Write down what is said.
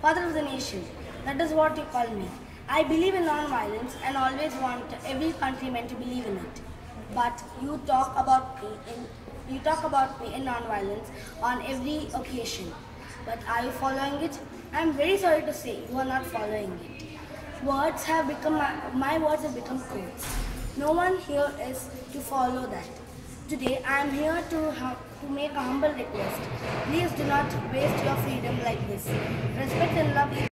Father of the nation. That is what you call me. I believe in non-violence and always want every countryman to believe in it. But you talk about me in non-violence on every occasion. But are you following it? I am very sorry to say you are not following it. Words have become my words have become codes. No one here is to follow that. Today I am here to make a humble request. Please do not waste your freedom like this. Respect and love